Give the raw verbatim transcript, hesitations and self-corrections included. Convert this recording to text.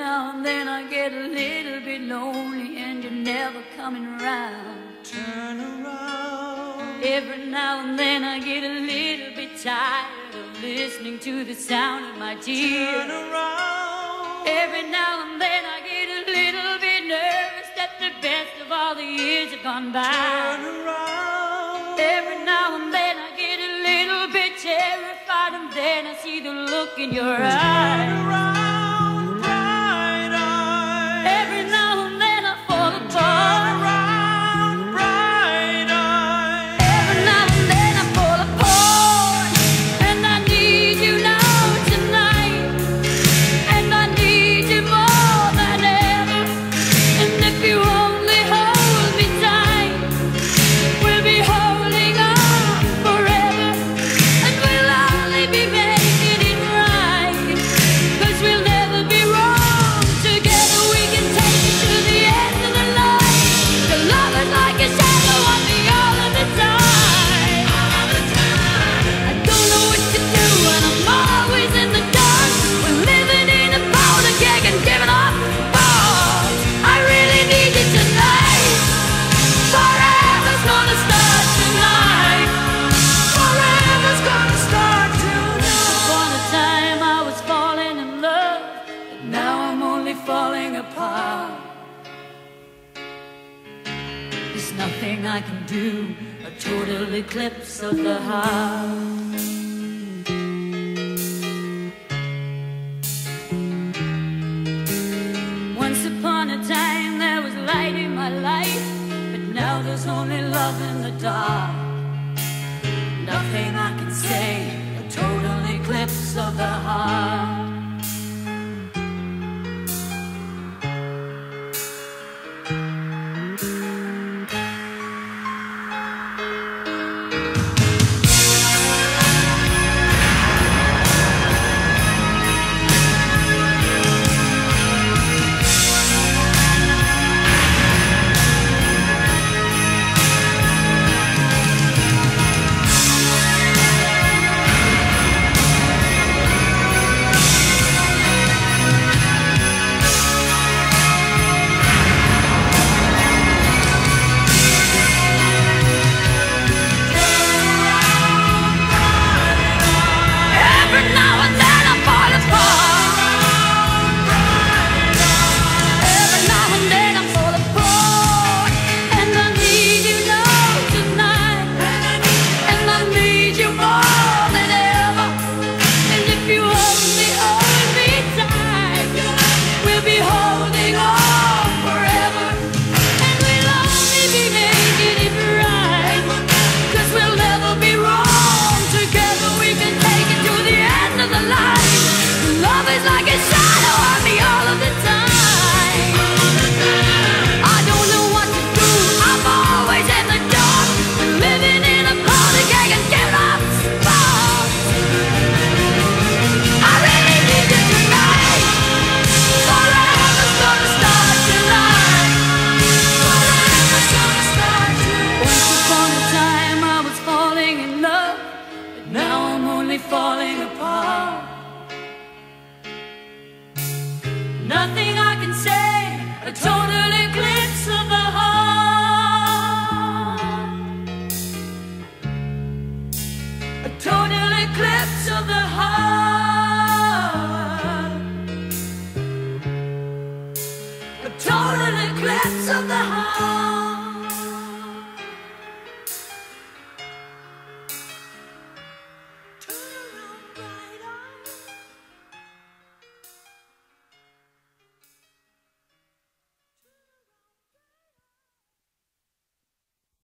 now and then I get a little bit lonely and you're never coming around. Turn around. Every now and then I get a little bit tired of listening to the sound of my tears. Turn around. Every now and then I get a little bit nervous that the best of all the years have gone by. Turn around. Every now and then I get a little bit terrified, and then I see the look in your eyes. Turn around, bright eyes. Every now and then I fall apart. Turn around, bright eyes. Every now and then I fall apart, and I need you now tonight, and I need you more than ever. And if you only hold me tight, we'll be holding on forever, and we'll only be making it right, 'cause we'll never be wrong. Together we can take it to the end of the line. The love is like a shadow on me all of the time. All the time. I don't know what to do and I'm always in the dark. We're living in a powder keg and giving off balls. I really need you tonight. Forever's gonna start tonight. Forever's gonna start tonight. Upon a time I was falling in love, but now I'm only falling apart. There's nothing I can do, a total eclipse of the heart. Once upon a time there was light in my life, but now there's only love in the dark. Nothing I can say, a total eclipse of the heart.